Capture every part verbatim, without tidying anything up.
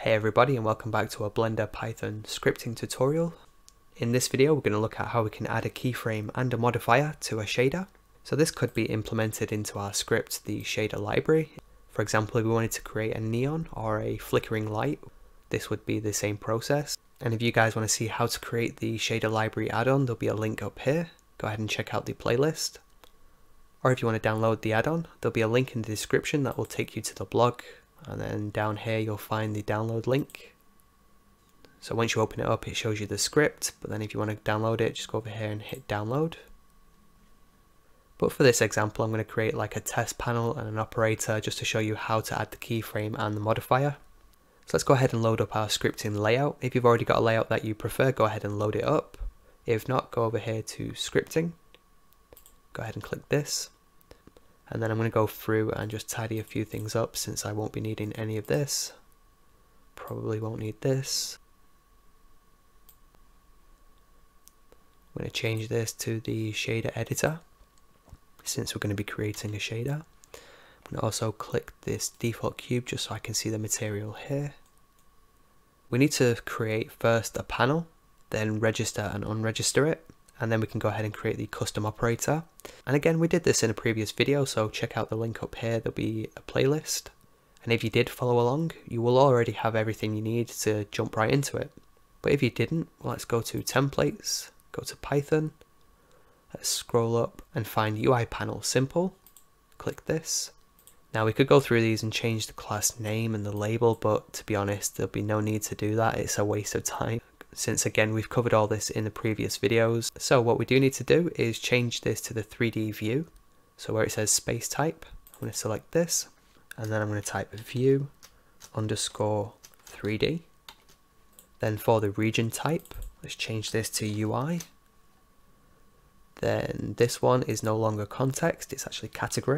Hey everybody, and welcome back to a Blender Python scripting tutorial. In this video we're going to look at how we can add a keyframe and a modifier to a shader. So this could be implemented into our script, the shader library. For example, if we wanted to create a neon or a flickering light, this would be the same process. And if you guys want to see how to create the Shader Library Addon, there'll be a link up here. Go ahead and check out the playlist. Or if you want to download the add-on, there'll be a link in the description that will take you to the blog. And then down here you'll find the download link. So once you open it up, it shows you the script, but then if you want to download it, just go over here and hit download. But for this example, I'm going to create like a test panel and an operator just to show you how to add the keyframe and the modifier. So let's go ahead and load up our scripting layout. If you've already got a layout that you prefer, go ahead and load it up. If not, go over here to scripting. Go ahead and click this. And then I'm going to go through and just tidy a few things up since I won't be needing any of this. Probably won't need this. I'm going to change this to the shader editor since we're going to be creating a shader. I'm going to also click this default cube just so I can see the material here. We need to create first a panel, then register and unregister it. And then we can go ahead and create the custom operator. And again, we did this in a previous video, so check out the link up here. There'll be a playlist. And if you did follow along, you will already have everything you need to jump right into it. But if you didn't, well, let's go to templates, go to Python, let's scroll up and find U I panel simple. Click this. Now we could go through these and change the class name and the label, but to be honest, there'll be no need to do that. It's a waste of time, since again we've covered all this in the previous videos. So what we do need to do is change this to the three D view. So where it says space type, I'm going to select this, and then I'm going to type view underscore three D. Then for the region type, let's change this to U I. Then this one is no longer context, it's actually category.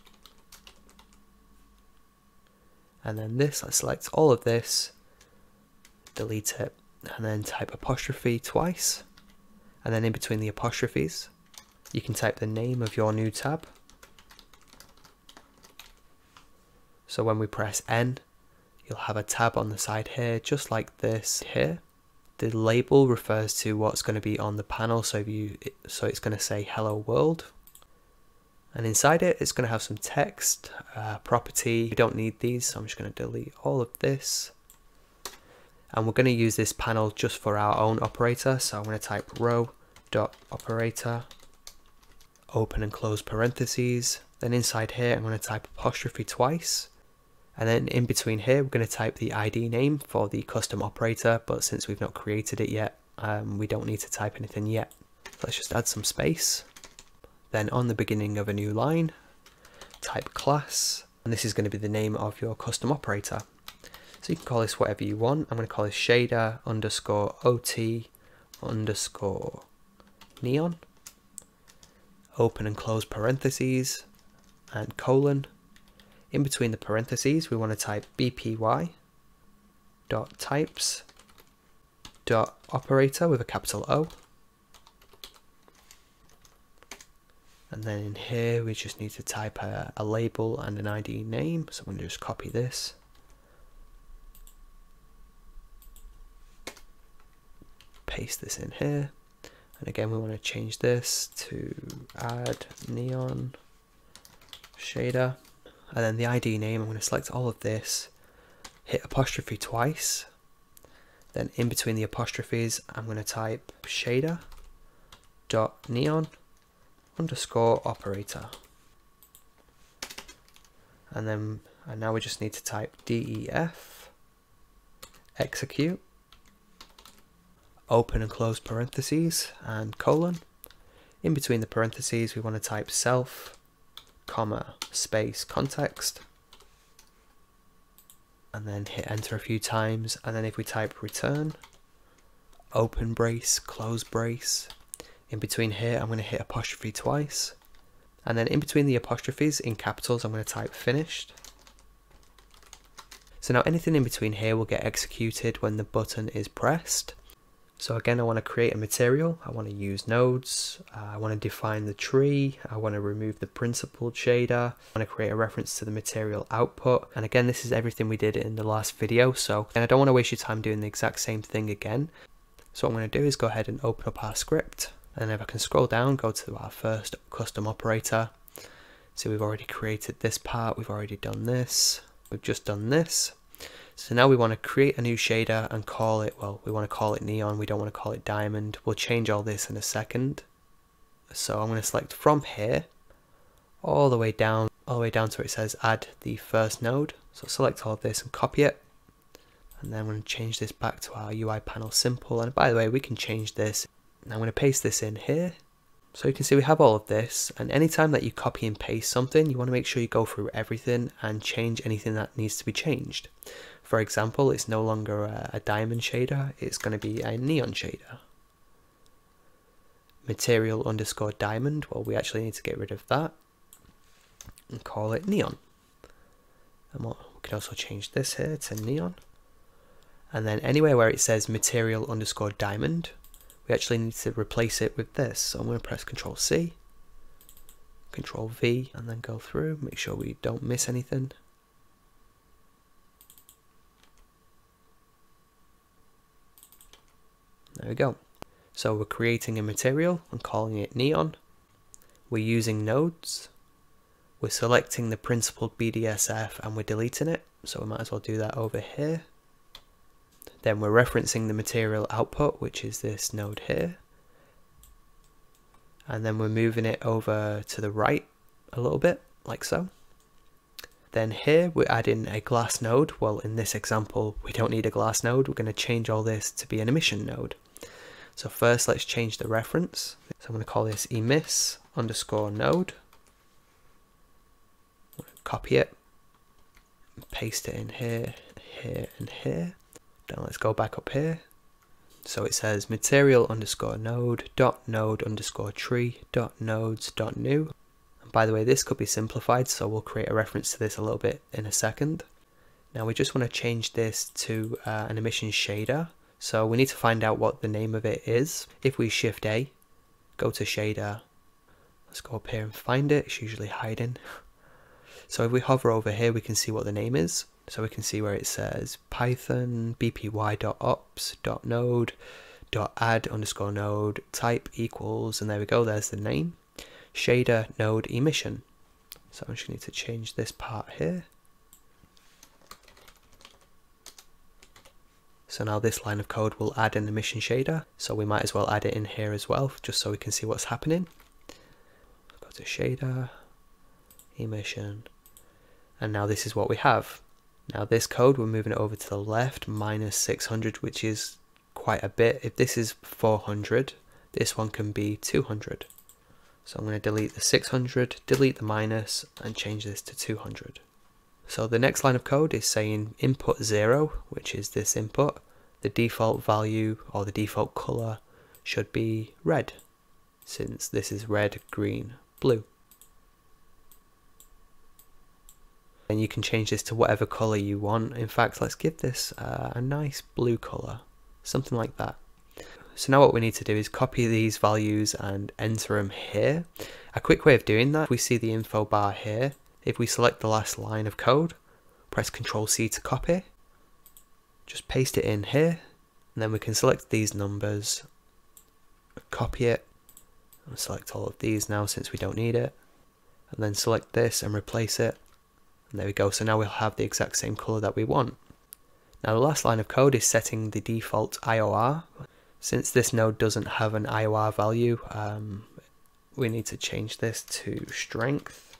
And then this, let's select all of this, delete it, and then type apostrophe twice, and then in between the apostrophes you can type the name of your new tab. So when we press N, you'll have a tab on the side here just like this here. The label refers to what's going to be on the panel, so if you so it's going to say hello world, and inside it it's going to have some text, uh, property. We don't need these, so I'm just going to delete all of this. And we're going to use this panel just for our own operator. So I'm going to type row dot operator, open and close parentheses. Then inside here, I'm going to type apostrophe twice. And then in between here, we're going to type the I D name for the custom operator. But since we've not created it yet, um, we don't need to type anything yet. Let's just add some space. Then on the beginning of a new line, type class. And this is going to be the name of your custom operator. So you can call this whatever you want. I'm going to call this shader underscore ot underscore neon. Open and close parentheses and colon. In between the parentheses, we want to type bpy dot types dot operator with a capital O. And then in here, we just need to type a, a label and an I D name. So I'm going to just copy this. Paste this in here, and again we want to change this to add neon shader, and then the I D name, I'm going to select all of this, hit apostrophe twice, then in between the apostrophes I'm going to type shader dot neon underscore operator, and then and now we just need to type def execute, open and close parentheses and colon. In between the parentheses we want to type self, comma, space, context, and then hit enter a few times. And then if we type return, open brace, close brace, in between here I'm going to hit apostrophe twice, and then in between the apostrophes in capitals I'm going to type finished. So now anything in between here will get executed when the button is pressed. So again, I want to create a material, I want to use nodes, uh, I want to define the tree, I want to remove the principled shader, I want to create a reference to the material output. And again, this is everything we did in the last video, so and I don't want to waste your time doing the exact same thing again. So what I'm going to do is go ahead and open up our script, and if I can scroll down, go to our first custom operator. So we've already created this part, we've already done this, we've just done this. So now we want to create a new shader and call it, well, we want to call it neon, we don't want to call it diamond. We'll change all this in a second. So I'm going to select from here, all the way down, all the way down to where it says add the first node. So select all of this and copy it. And then I'm going to change this back to our U I panel simple. And by the way, we can change this. Now I'm going to paste this in here. So you can see we have all of this, and anytime that you copy and paste something, you want to make sure you go through everything and change anything that needs to be changed. For example, it's no longer a, a diamond shader, it's going to be a neon shader. Material underscore diamond, well, we actually need to get rid of that and call it neon. And we'll, we can also change this here to neon. And then anywhere where it says material underscore diamond, we actually need to replace it with this. So I'm going to press control C, control V, and then go through, make sure we don't miss anything. There we go. So we're creating a material and calling it neon. We're using nodes. We're selecting the principled B D S F and we're deleting it. So we might as well do that over here. Then we're referencing the material output, which is this node here. And then we're moving it over to the right a little bit, like so. Then here we're adding a glass node. Well, in this example, we don't need a glass node. We're going to change all this to be an emission node. So first, let's change the reference. So I'm going to call this emis underscore node. Copy it, paste it in here, here, and here. Now let's go back up here. So it says material underscore node dot node underscore tree dot nodes dot new. And by the way, this could be simplified, so we'll create a reference to this a little bit in a second. Now we just want to change this to uh, an emission shader. So we need to find out what the name of it is. If we shift A, go to shader, let's go up here and find it. It's usually hiding. So if we hover over here, we can see what the name is. So we can see where it says python bpy.ops.node.add underscore node type equals, and there we go, there's the name, shader node emission. So I just need to change this part here. So now this line of code will add an emission shader, so we might as well add it in here as well, just so we can see what's happening. Go to shader, emission, and now this is what we have. Now this code, we're moving it over to the left, minus six hundred, which is quite a bit. If this is four hundred, this one can be two hundred. So I'm going to delete the six hundred, delete the minus, and change this to two hundred. So the next line of code is saying input zero, which is this input. The default value or the default color should be red, since this is red, green, blue. And you can change this to whatever color you want. In fact, let's give this uh, a nice blue color, something like that. So now what we need to do is copy these values and enter them here. A quick way of doing that, we see the info bar here. If we select the last line of code, press control C to copy, just paste it in here, and then we can select these numbers, copy it, and select all of these now since we don't need it, and then select this and replace it. And there we go, so now we'll have the exact same color that we want. Now the last line of code is setting the default I O R. Since this node doesn't have an I O R value, um, we need to change this to strength.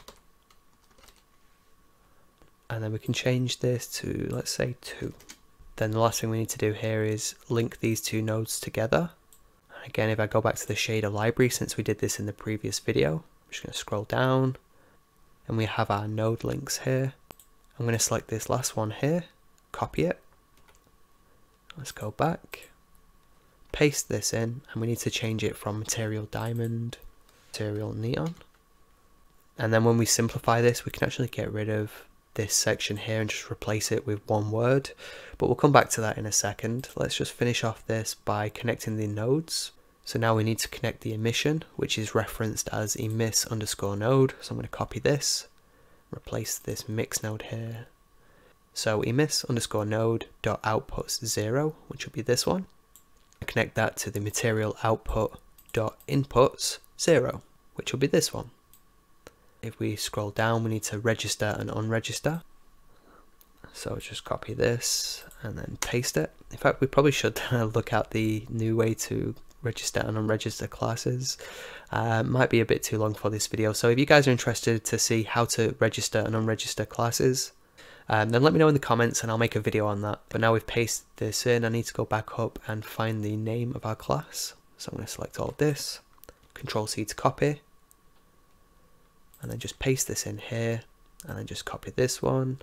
And then we can change this to, let's say, two. Then the last thing we need to do here is link these two nodes together. Again, if I go back to the shader library, since we did this in the previous video, I'm just going to scroll down. And we have our node links here. I'm going to select this last one here, copy it. Let's go back, paste this in, and we need to change it from material diamond, material neon. And then when we simplify this, we can actually get rid of this section here and just replace it with one word. but we'll come back to that in a second. Let's just finish off this by connecting the nodes. So now we need to connect the emission, which is referenced as emiss underscore node. So I'm going to copy this, replace this mix node here. So emiss underscore node dot outputs zero, which will be this one. Connect that to the material output dot inputs zero, which will be this one. If we scroll down, we need to register and unregister. So just copy this and then paste it. In fact, we probably should look at the new way to register and unregister classes. Uh, might be a bit too long for this video. So if you guys are interested to see how to register and unregister classes, um, then let me know in the comments and I'll make a video on that. But now we've pasted this in, I need to go back up and find the name of our class. So I'm going to select all of this, control C to copy, and then just paste this in here, and then just copy this one.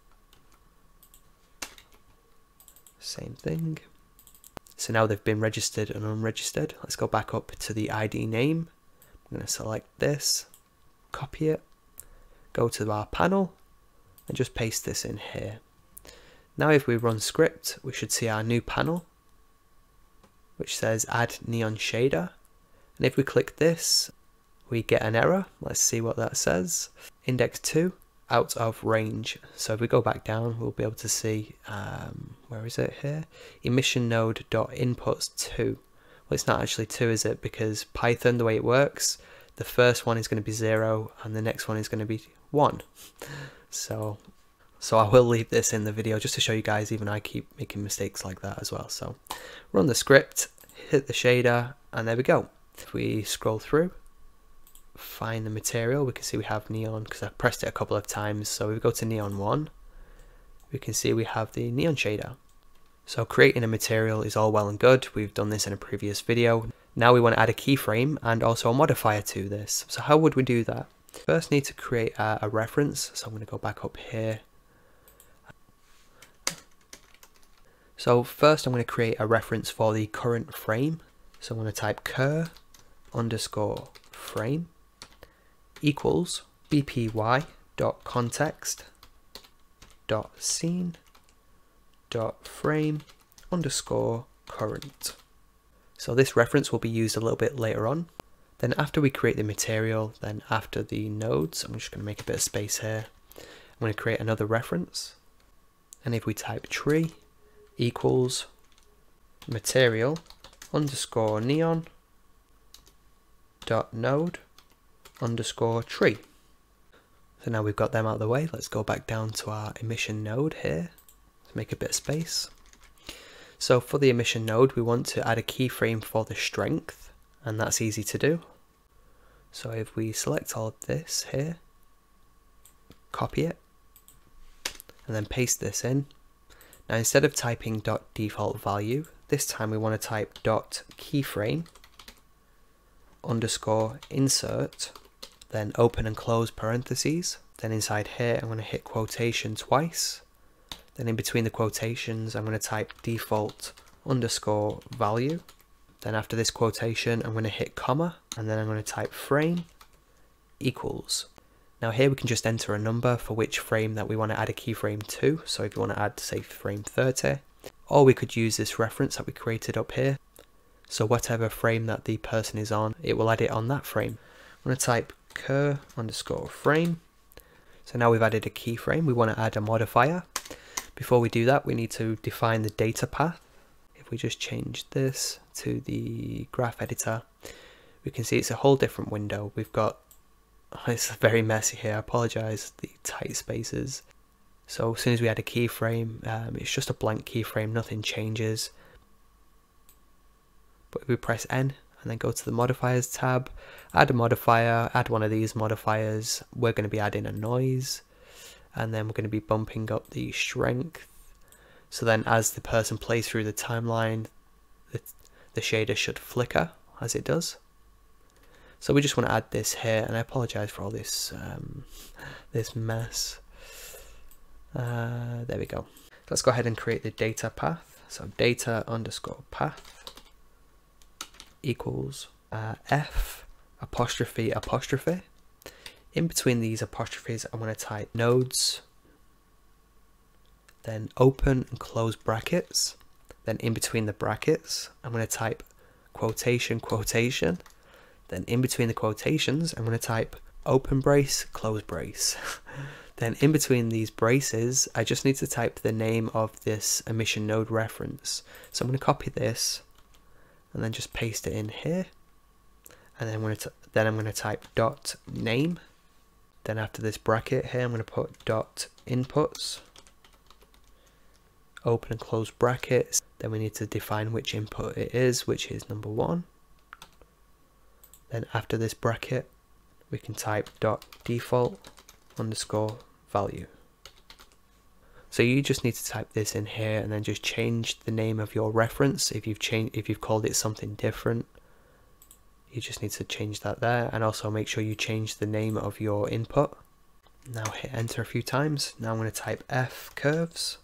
Same thing. So now they've been registered and unregistered. Let's go back up to the I D name. I'm going to select this, copy it, go to our panel, and just paste this in here. Now if we run script, we should see our new panel, which says add neon shader. And if we click this, we get an error. Let's see what that says. Index two, out of range. So if we go back down, we'll be able to see, um, where is it here? Emission node dot inputs two. Well, it's not actually two, is it? Because Python, the way it works, the first one is going to be zero and the next one is going to be one. So, so I will leave this in the video just to show you guys, even I keep making mistakes like that as well. So run the script, hit the shader, and there we go. If we scroll through, find the material, we can see we have neon because I pressed it a couple of times. So if we go to neon one, we can see we have the neon shader. So creating a material is all well and good. We've done this in a previous video. Now we want to add a keyframe and also a modifier to this. So how would we do that? First need to create a, a reference. So I'm going to go back up here. So first I'm going to create a reference for the current frame. So I'm going to type cur underscore frame equals bpy dot context dot scene dot frame underscore current. So this reference will be used a little bit later on. Then after we create the material, then after the nodes, I'm just going to make a bit of space here. I'm going to create another reference. And if we type tree equals material underscore neon dot node underscore tree. So now we've got them out of the way. Let's go back down to our emission node here. Let's make a bit of space. So for the emission node, we want to add a keyframe for the strength, and that's easy to do. So if we select all of this here, copy it, and then paste this in. Now instead of typing dot default value, this time we want to type dot keyframe underscore insert, then open and close parentheses. Then inside here, I'm going to hit quotation twice. Then in between the quotations, I'm going to type default underscore value. Then after this quotation, I'm going to hit comma, and then I'm going to type frame equals. Now here we can just enter a number for which frame that we want to add a keyframe to. So if you want to add, say, frame thirty, or we could use this reference that we created up here. So whatever frame that the person is on, it will add it on that frame. I'm going to type cur underscore frame. So now we've added a keyframe. We want to add a modifier. Before we do that, we need to define the data path. If we just change this to the graph editor, we can see it's a whole different window. We've got, it's very messy here, I apologize, the tight spaces. So as soon as we add a keyframe, um, it's just a blank keyframe, nothing changes. But if we press N and then go to the modifiers tab, add a modifier, add one of these modifiers, we're going to be adding a noise, and then we're going to be bumping up the strength. So then as the person plays through the timeline, the, the shader should flicker as it does. So we just want to add this here, and I apologize for all this um, this mess. Uh, there we go. Let's go ahead and create the data path. So data underscore path equals uh, F apostrophe apostrophe. In between these apostrophes, I'm going to type nodes then open and close brackets, then in between the brackets I'm going to type quotation quotation, then in between the quotations I'm going to type open brace close brace. Then in between these braces I just need to type the name of this emission node reference. So I'm going to copy this and then just paste it in here, and then I'm going to then I'm going to type dot name. Then after this bracket here I'm going to put dot inputs, open and close brackets. Then we need to define which input it is, which is number one. Then after this bracket we can type dot default underscore value. So you just need to type this in here and then just change the name of your reference. If you've changed, if you've called it something different, you just need to change that there, and also make sure you change the name of your input. Now hit enter a few times. Now I'm going to type f curves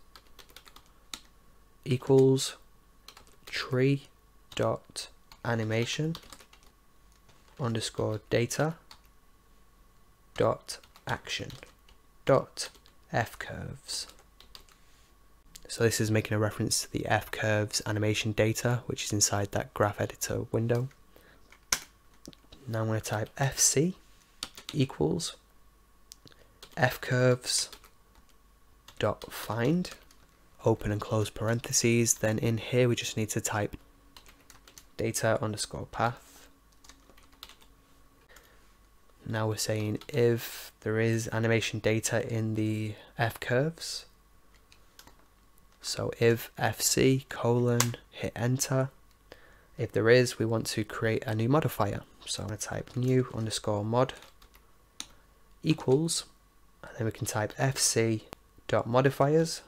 equals tree dot animation underscore data dot action dot f curves. So this is making a reference to the f curves animation data, which is inside that graph editor window. Now I'm going to type fc equals f curves dot find, open and close parentheses. Then in here we just need to type data underscore path. Now we're saying if there is animation data in the f curves, so if fc colon hit enter. If there is, we want to create a new modifier. So I'm going to type new underscore mod equals, and then we can type fc dot modifiers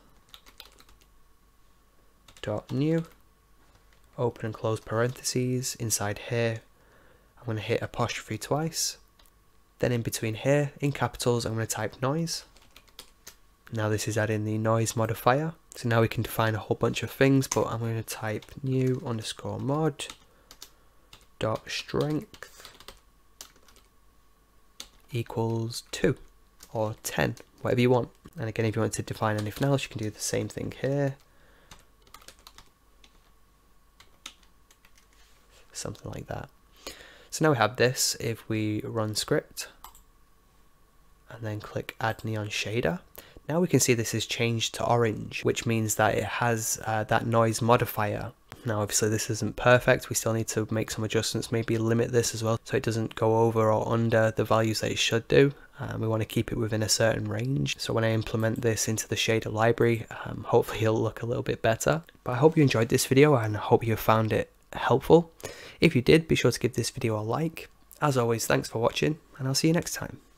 dot new, open and close parentheses. Inside here I'm going to hit apostrophe twice. Then in between here, in capitals, I'm going to type noise. Now this is adding the noise modifier. So now we can define a whole bunch of things, but I'm going to type new underscore mod dot strength equals two or ten, whatever you want. And again, if you want to define anything else, you can do the same thing here. Something like that. So now we have this. If we run script and then click add neon shader, now we can see this is changed to orange, which means that it has uh, that noise modifier. Now obviously this isn't perfect, we still need to make some adjustments, maybe limit this as well so it doesn't go over or under the values that it should do. Um, we want to keep it within a certain range, so when I implement this into the shader library, um, hopefully it'll look a little bit better. But I hope you enjoyed this video and I hope you found it helpful. If you did, be sure to give this video a like. As always, thanks for watching and I'll see you next time.